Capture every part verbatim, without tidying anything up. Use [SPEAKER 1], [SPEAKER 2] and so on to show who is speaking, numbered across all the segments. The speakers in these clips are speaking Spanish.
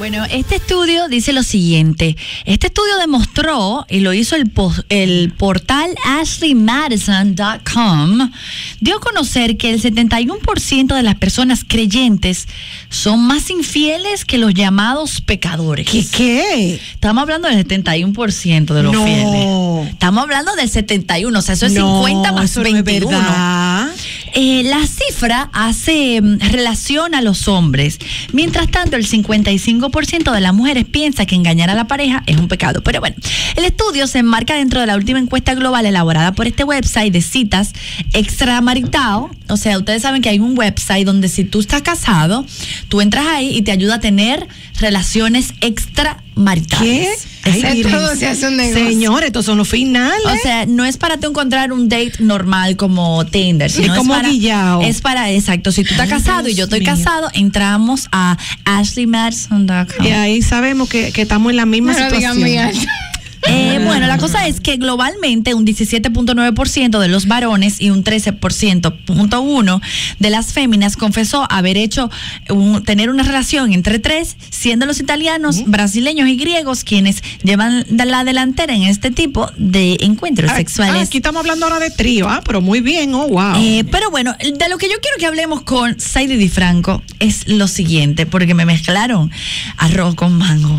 [SPEAKER 1] Bueno, este estudio dice lo siguiente. Este estudio demostró, y lo hizo el, el portal ashley madison punto com, dio a conocer que el setenta y uno por ciento de las personas creyentes son más infieles que los llamados pecadores.
[SPEAKER 2] ¿Qué qué?
[SPEAKER 1] Estamos hablando del setenta y uno por ciento de los
[SPEAKER 2] no.
[SPEAKER 1] fieles. Estamos hablando del setenta y uno, o sea, eso es
[SPEAKER 2] no,
[SPEAKER 1] cincuenta más
[SPEAKER 2] eso
[SPEAKER 1] veintiuno.
[SPEAKER 2] No es verdad.
[SPEAKER 1] Eh, la cifra hace relación a los hombres. Mientras tanto, el cincuenta y cinco por ciento de las mujeres piensa que engañar a la pareja es un pecado. Pero bueno, el estudio se enmarca dentro de la última encuesta global elaborada por este website de citas extramarital. O sea, ustedes saben que hay un website donde si tú estás casado, tú entras ahí y te ayuda a tener relaciones extramaritales.
[SPEAKER 2] ¿Qué? Ay,
[SPEAKER 3] todo se hace un negocio.
[SPEAKER 2] Señores, estos son los finales.
[SPEAKER 1] O sea, no es para tú encontrar un date normal como Tinder, sino
[SPEAKER 2] es como
[SPEAKER 1] es para,
[SPEAKER 2] guillao.
[SPEAKER 1] es para, exacto, si tú estás
[SPEAKER 2] Ay,
[SPEAKER 1] casado
[SPEAKER 2] Dios
[SPEAKER 1] y yo estoy
[SPEAKER 2] mío.
[SPEAKER 1] casado, entramos a ashley madison punto com.
[SPEAKER 2] Y ahí sabemos que, que estamos en la misma
[SPEAKER 3] No lo digan
[SPEAKER 2] situación.
[SPEAKER 3] muy alto.
[SPEAKER 1] Eh, bueno, la cosa es que globalmente un diecisiete punto nueve por ciento de los varones y un trece por ciento punto uno de las féminas confesó haber hecho un, tener una relación entre tres, siendo los italianos, uh-huh. brasileños y griegos quienes llevan la delantera en este tipo de encuentros
[SPEAKER 2] Ah,
[SPEAKER 1] sexuales.
[SPEAKER 2] ah, aquí estamos hablando ahora de trío, ah, pero muy bien, oh, wow.
[SPEAKER 1] Eh, pero bueno, de lo que yo quiero que hablemos con Saidi Di Franco es lo siguiente, porque me mezclaron arroz con mango.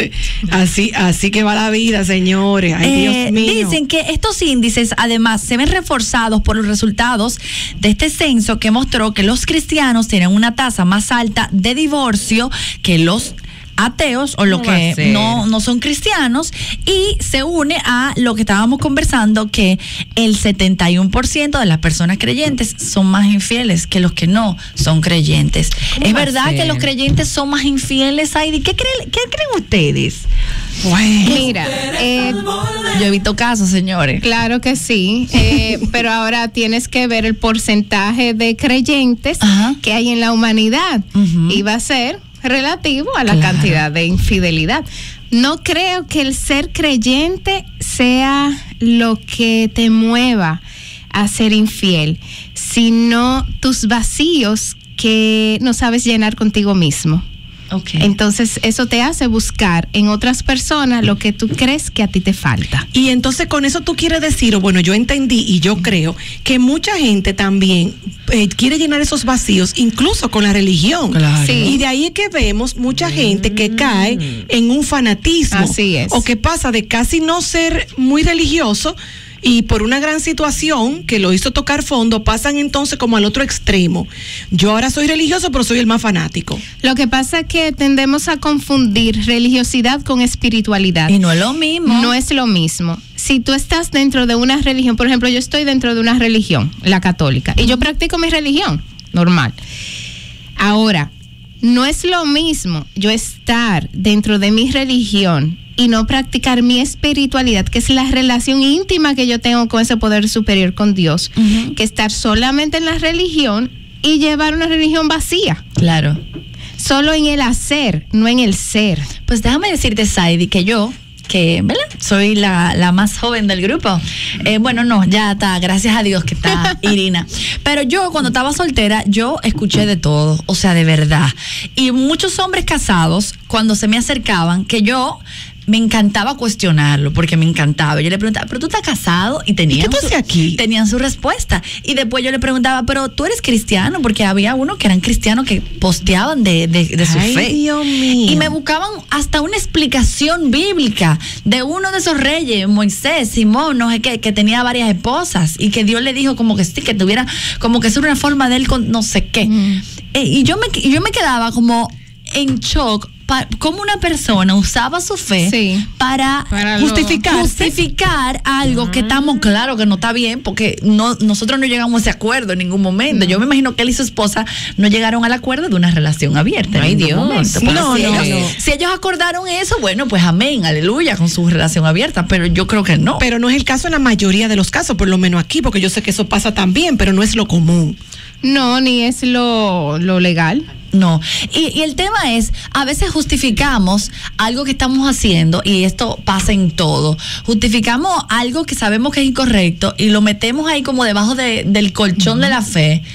[SPEAKER 2] así, así que va la vida, señores. Ay,
[SPEAKER 1] Eh,
[SPEAKER 2] Dios mío.
[SPEAKER 1] dicen que estos índices además se ven reforzados por los resultados de este censo que mostró que los cristianos tienen una tasa más alta de divorcio que los ateos o lo que no, no son cristianos, y se une a lo que estábamos conversando, que el setenta y uno por ciento de las personas creyentes son más infieles que los que no son creyentes. ¿Es verdad que los creyentes son más infieles, Heidi? ¿Qué creen, qué creen ustedes?
[SPEAKER 2] Bueno.
[SPEAKER 3] Mira, eh,
[SPEAKER 1] yo he visto casos, señores.
[SPEAKER 3] claro que sí, eh, pero ahora tienes que ver el porcentaje de creyentes
[SPEAKER 1] Ajá.
[SPEAKER 3] que hay en la humanidad,
[SPEAKER 1] Uh-huh.
[SPEAKER 3] y va a ser relativo a la
[SPEAKER 1] Claro.
[SPEAKER 3] cantidad de infidelidad. No creo que el ser creyente sea lo que te mueva a ser infiel, sino tus vacíos que no sabes llenar contigo mismo.
[SPEAKER 1] Okay.
[SPEAKER 3] Entonces eso te hace buscar en otras personas lo que tú crees que a ti te falta.
[SPEAKER 2] Y entonces con eso tú quieres decir, o bueno, yo entendí y yo creo que mucha gente también eh, quiere llenar esos vacíos, incluso con la religión.
[SPEAKER 1] Claro.
[SPEAKER 3] Sí.
[SPEAKER 2] Y de ahí es que vemos mucha gente que cae en un fanatismo.
[SPEAKER 3] Así es.
[SPEAKER 2] O que pasa de casi no ser muy religioso, y por una gran situación que lo hizo tocar fondo, pasan entonces como al otro extremo. Yo ahora soy religioso, pero soy el más fanático.
[SPEAKER 3] Lo que pasa es que tendemos a confundir religiosidad con espiritualidad.
[SPEAKER 1] Y no es lo mismo.
[SPEAKER 3] No es lo mismo. Si tú estás dentro de una religión, por ejemplo, yo estoy dentro de una religión, la católica, y yo practico mi religión, normal. Ahora, no es lo mismo yo estar dentro de mi religión y no practicar mi espiritualidad, que es la relación íntima que yo tengo con ese poder superior, con Dios,
[SPEAKER 1] Uh-huh.
[SPEAKER 3] que estar solamente en la religión y llevar una religión vacía.
[SPEAKER 1] Claro.
[SPEAKER 3] Solo en el hacer, no en el ser.
[SPEAKER 1] Pues déjame decirte, Saidi, que yo, que, ¿verdad? Soy la, la más joven del grupo. Eh, bueno, no, ya está, gracias a Dios que está Irina. Pero yo, cuando estaba soltera, yo escuché de todo, o sea, de verdad. Y muchos hombres casados, cuando se me acercaban, que yo me encantaba cuestionarlo, porque me encantaba. Yo le preguntaba, ¿pero tú estás casado? Y tenían,
[SPEAKER 2] ¿Y qué tú haces aquí?
[SPEAKER 1] tenían su respuesta. Y después yo le preguntaba, ¿pero tú eres cristiano? Porque había unos que eran cristianos que posteaban de, de, de su
[SPEAKER 2] Ay,
[SPEAKER 1] fe.
[SPEAKER 2] Dios mío.
[SPEAKER 1] Y me buscaban hasta una explicación bíblica de uno de esos reyes, Moisés, Simón, no sé qué, que tenía varias esposas y que Dios le dijo como que sí, que tuviera, como que es una forma de él con no sé qué.
[SPEAKER 3] Mm.
[SPEAKER 1] Eh, y yo me, yo me quedaba como en shock. Cómo una persona usaba su fe
[SPEAKER 3] Sí.
[SPEAKER 1] para,
[SPEAKER 3] Para lo-
[SPEAKER 1] justificar, justificar algo
[SPEAKER 2] Ah.
[SPEAKER 1] que estamos claros que no está bien, porque no, nosotros no llegamos a ese acuerdo en ningún momento.
[SPEAKER 3] No.
[SPEAKER 1] Yo me imagino que él y su esposa no llegaron al acuerdo de una relación abierta.
[SPEAKER 3] Ay,
[SPEAKER 1] en ningún
[SPEAKER 3] Dios.
[SPEAKER 1] momento. Porque
[SPEAKER 2] No,
[SPEAKER 1] si,
[SPEAKER 2] no,
[SPEAKER 1] ellos,
[SPEAKER 2] no.
[SPEAKER 1] si ellos acordaron eso, bueno, pues amén, aleluya, con su relación abierta, pero yo creo que no.
[SPEAKER 2] Pero no es el caso en la mayoría de los casos, por lo menos aquí, porque yo sé que eso pasa también, pero no es lo común.
[SPEAKER 3] No, ni es lo, lo legal.
[SPEAKER 1] No, y, y el tema es, a veces justificamos algo que estamos haciendo, y esto pasa en todo, justificamos algo que sabemos que es incorrecto y lo metemos ahí como debajo de, del colchón uh-huh. de la fe,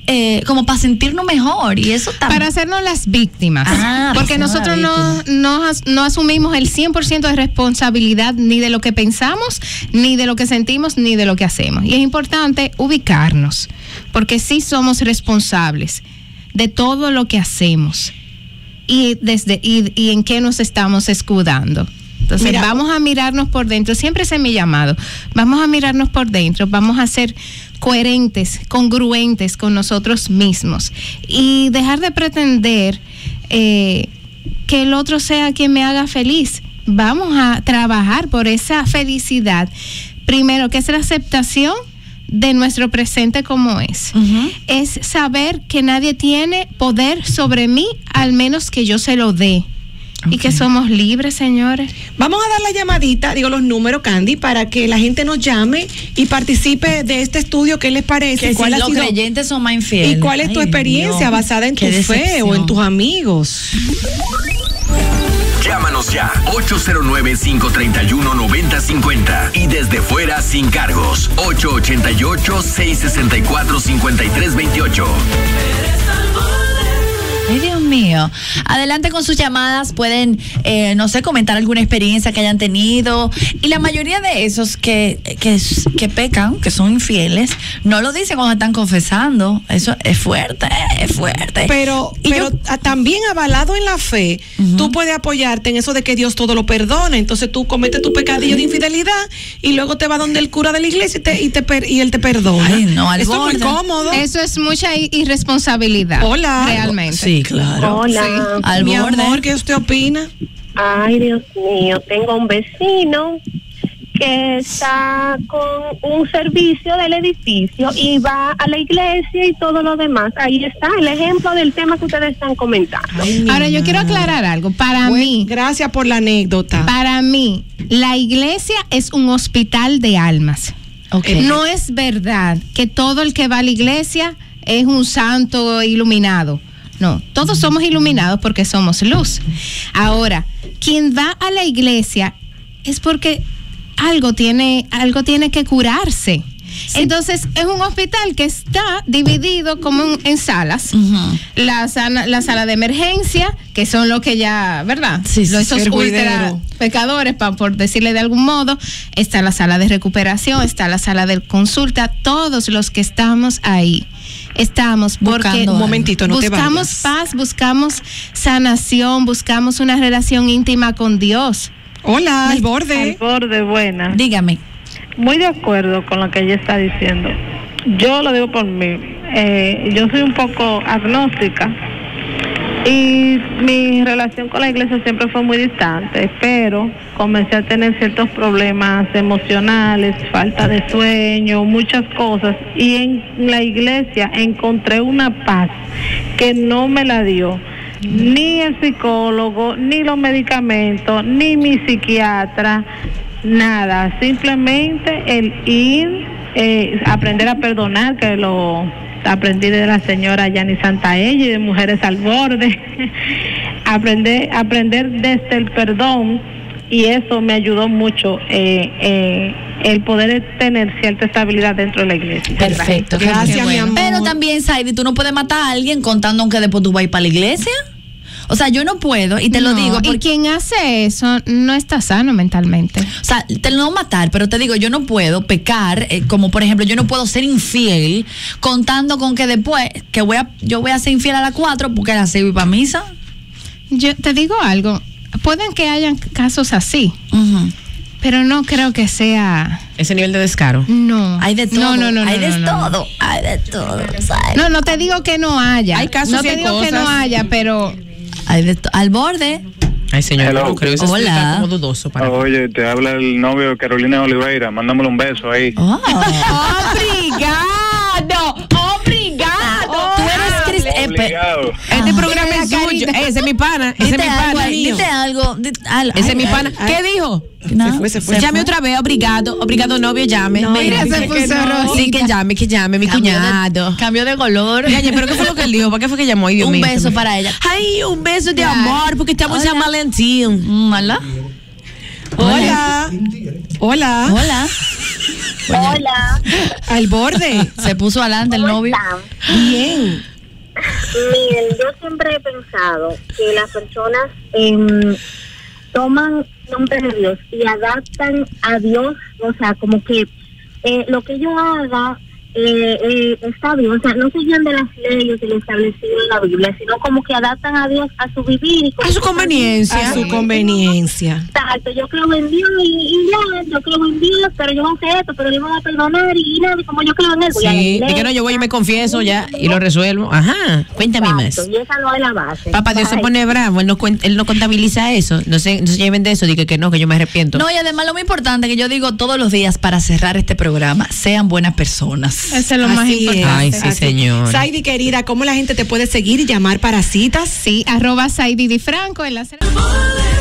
[SPEAKER 1] eh, como para sentirnos mejor y eso también.
[SPEAKER 3] Para hacernos las víctimas.
[SPEAKER 1] Ah,
[SPEAKER 3] porque nosotros no, no, no asumimos el cien por ciento de responsabilidad ni de lo que pensamos, ni de lo que sentimos, ni de lo que hacemos. Y es importante ubicarnos, porque sí somos responsables de todo lo que hacemos y, desde, y, y en qué nos estamos escudando. Entonces, Mira, vamos a mirarnos por dentro. Siempre ese es mi llamado. Vamos a mirarnos por dentro. Vamos a ser coherentes, congruentes con nosotros mismos. Y dejar de pretender eh, que el otro sea quien me haga feliz. Vamos a trabajar por esa felicidad. Primero, que es la aceptación de nuestro presente como es. Uh-huh. Es saber que nadie tiene poder sobre mí, al menos que yo se lo dé. Okay. Y que somos libres, señores.
[SPEAKER 2] Vamos a dar la llamadita, digo los números, Candy, para que la gente nos llame y participe de este estudio. ¿Qué les parece?
[SPEAKER 1] Que
[SPEAKER 2] ¿Cuál
[SPEAKER 1] si
[SPEAKER 2] ha
[SPEAKER 1] los
[SPEAKER 2] sido?
[SPEAKER 1] creyentes son más infieles.
[SPEAKER 2] ¿Y cuál es tu Ay, experiencia Dios, basada en tu decepción. fe o en tus amigos?
[SPEAKER 4] Llámanos ya, ocho cero nueve, cinco tres uno, nueve cero cinco cero y desde fuera sin cargos, ocho ocho ocho, seis seis cuatro, cinco tres dos ocho.
[SPEAKER 1] Ay, Dios mío. Adelante con sus llamadas. Pueden, eh, no sé, comentar alguna experiencia que hayan tenido. Y la mayoría de esos que, que, que pecan, que son infieles, no lo dicen cuando están confesando. Eso es fuerte, es fuerte.
[SPEAKER 2] Pero, pero yo, también avalado en la fe, uh-huh. tú puedes apoyarte en eso de que Dios todo lo perdona. Entonces tú cometes tu pecadillo de infidelidad y luego te vas donde el cura de la iglesia y, te, y, te per, y él te perdona.
[SPEAKER 1] Ay, no, al
[SPEAKER 2] Eso
[SPEAKER 1] borde.
[SPEAKER 2] es muy cómodo.
[SPEAKER 3] Eso es mucha irresponsabilidad.
[SPEAKER 2] Hola.
[SPEAKER 3] Realmente.
[SPEAKER 1] Sí, claro.
[SPEAKER 5] Hola.
[SPEAKER 1] Sí. Al
[SPEAKER 2] Mi
[SPEAKER 1] borde.
[SPEAKER 2] amor, ¿qué usted opina?
[SPEAKER 5] Ay, Dios mío, tengo un vecino que está con un servicio del edificio y va a la iglesia y todo lo demás. Ahí está el ejemplo del tema que ustedes están comentando.
[SPEAKER 3] Ay, Ahora yo quiero aclarar algo. Para
[SPEAKER 2] bueno,
[SPEAKER 3] mí,
[SPEAKER 2] gracias por la anécdota.
[SPEAKER 3] Para mí, la iglesia es un hospital de almas.
[SPEAKER 1] Okay.
[SPEAKER 3] No es verdad que todo el que va a la iglesia es un santo iluminado. No, todos somos iluminados porque somos luz. Ahora, quien va a la iglesia es porque algo tiene, algo tiene que curarse. Sí. Entonces, es un hospital que está dividido como en, en salas. Uh-huh. La, sana, la sala de emergencia, que son los que ya, ¿verdad?
[SPEAKER 1] Sí, sí,
[SPEAKER 3] Esos ultra pecadores, pa, por decirle de algún modo. Está la sala de recuperación, está la sala de consulta. Todos los que estamos ahí estamos porque
[SPEAKER 2] buscando, un momentito, no
[SPEAKER 3] buscamos
[SPEAKER 2] te vayas.
[SPEAKER 3] paz, buscamos sanación, buscamos una relación íntima con Dios.
[SPEAKER 2] Hola, al borde.
[SPEAKER 6] Al borde, buena.
[SPEAKER 1] Dígame.
[SPEAKER 6] Muy de acuerdo con lo que ella está diciendo. Yo lo digo por mí. Eh, yo soy un poco agnóstica y mi relación con la iglesia siempre fue muy distante, pero comencé a tener ciertos problemas emocionales, falta de sueño, muchas cosas, y en la iglesia encontré una paz que no me la dio ni el psicólogo, ni los medicamentos, ni mi psiquiatra, nada, simplemente el ir, eh, aprender a perdonar, que lo aprendí de la señora Yani Santaella y de Mujeres al Borde, aprender, aprender desde el perdón, y eso me ayudó mucho, eh, eh, el poder tener cierta estabilidad dentro de la iglesia.
[SPEAKER 1] Perfecto,
[SPEAKER 2] gracias, mi amor.
[SPEAKER 1] Pero también, Saidi, tú no puedes matar a alguien contando aunque después tú vas a ir para la iglesia. O sea, yo no puedo, y te
[SPEAKER 3] no,
[SPEAKER 1] lo digo.
[SPEAKER 3] Porque... Y quien hace eso no está sano mentalmente.
[SPEAKER 1] O sea, te lo no matar, pero te digo, yo no puedo pecar, eh, como por ejemplo, yo no puedo ser infiel contando con que después, que voy a, yo voy a ser infiel a las cuatro porque a las seis voy para misa.
[SPEAKER 3] Yo te digo algo, pueden que hayan casos así, uh-huh. pero no creo que sea...
[SPEAKER 7] Ese nivel de descaro.
[SPEAKER 3] No.
[SPEAKER 1] Hay de todo.
[SPEAKER 3] No, no, no.
[SPEAKER 1] Hay
[SPEAKER 3] no,
[SPEAKER 1] de
[SPEAKER 3] no,
[SPEAKER 1] todo.
[SPEAKER 3] No.
[SPEAKER 1] Hay de todo. ¿Sabes?
[SPEAKER 3] No, no te digo que no haya.
[SPEAKER 7] Hay casos
[SPEAKER 3] No
[SPEAKER 7] y
[SPEAKER 3] te
[SPEAKER 7] hay
[SPEAKER 3] digo
[SPEAKER 7] cosas.
[SPEAKER 3] que no haya, pero...
[SPEAKER 1] Hay de to- al borde.
[SPEAKER 7] Ay, señor, no creo eso
[SPEAKER 1] Hola.
[SPEAKER 7] como dudoso para
[SPEAKER 8] Oye, te habla el novio de Carolina Oliveira. Mándamele un beso ahí.
[SPEAKER 1] Oh.
[SPEAKER 7] ¡Obrigado! ¡Obrigado!
[SPEAKER 1] Oh, tú eres cristiano.
[SPEAKER 8] Obligado.
[SPEAKER 7] Este programa es suyo. Ese es mi pana. Ese es
[SPEAKER 1] Dite
[SPEAKER 7] mi
[SPEAKER 1] algo,
[SPEAKER 7] pana.
[SPEAKER 1] ahí, dite algo. Dite algo.
[SPEAKER 7] Ese es
[SPEAKER 1] Ay,
[SPEAKER 7] mi
[SPEAKER 1] ay,
[SPEAKER 7] pana.
[SPEAKER 1] ay.
[SPEAKER 7] ¿Qué dijo?
[SPEAKER 1] No.
[SPEAKER 2] Se fue, se fue.
[SPEAKER 7] Llame otra vez, obrigado, obrigado novio, llame.
[SPEAKER 1] No,
[SPEAKER 3] Mira,
[SPEAKER 1] dice
[SPEAKER 3] se
[SPEAKER 1] que
[SPEAKER 3] puso
[SPEAKER 1] no.
[SPEAKER 3] rojita.
[SPEAKER 7] Sí, que llame, que llame, mi
[SPEAKER 1] Cambio
[SPEAKER 7] cuñado.
[SPEAKER 1] de, cambio de color.
[SPEAKER 7] Oye, pero ¿qué fue lo que él dijo? ¿Para qué fue que llamó? Ay, Dios
[SPEAKER 1] Un
[SPEAKER 7] mío,
[SPEAKER 1] beso
[SPEAKER 7] se me-
[SPEAKER 1] para ella.
[SPEAKER 7] Ay, un beso de
[SPEAKER 1] Claro.
[SPEAKER 7] amor, porque estamos en San
[SPEAKER 1] Hola.
[SPEAKER 7] Valentín.
[SPEAKER 1] Mm, Hola.
[SPEAKER 2] Hola. Hola.
[SPEAKER 1] Hola.
[SPEAKER 5] Hola.
[SPEAKER 2] Al borde.
[SPEAKER 1] Se puso adelante el
[SPEAKER 5] ¿Cómo
[SPEAKER 1] novio.
[SPEAKER 5] están?
[SPEAKER 2] Bien.
[SPEAKER 5] Miren, yo siempre he pensado que las personas eh, toman nombre de Dios y adaptan a Dios, o sea, como que eh, lo que yo haga eh, eh, está bien, o sea, no se guían de las leyes del establecido en la Biblia, sino como que adaptan a Dios a su vivir. Y
[SPEAKER 7] A su conveniencia.
[SPEAKER 2] A su conveniencia.
[SPEAKER 5] Exacto, yo creo en Dios y, y ya, yo creo en Dios, pero yo no sé esto, pero yo me voy a perdonar y nada, y como yo creo en él, voy a la
[SPEAKER 7] Sí,
[SPEAKER 5] iglesia.
[SPEAKER 7] de que no, yo voy y me confieso ya y lo resuelvo. Ajá, cuéntame más.
[SPEAKER 5] Exacto, y esa no es la base.
[SPEAKER 7] Papá Dios se
[SPEAKER 5] Bye.
[SPEAKER 7] pone bravo, él no, cuen- él no contabiliza eso. No se, no se lleven de eso, diga que no, que yo me arrepiento.
[SPEAKER 1] No, y además lo muy importante que yo digo todos los días para cerrar este programa, sean buenas personas.
[SPEAKER 3] Eso es lo más
[SPEAKER 2] Así es.
[SPEAKER 3] importante.
[SPEAKER 7] Ay, sí,
[SPEAKER 2] Así.
[SPEAKER 7] señor.
[SPEAKER 2] Saidi, querida, ¿cómo la gente te puede seguir y llamar para citas?
[SPEAKER 3] Sí, arroba Saidi Di Franco en la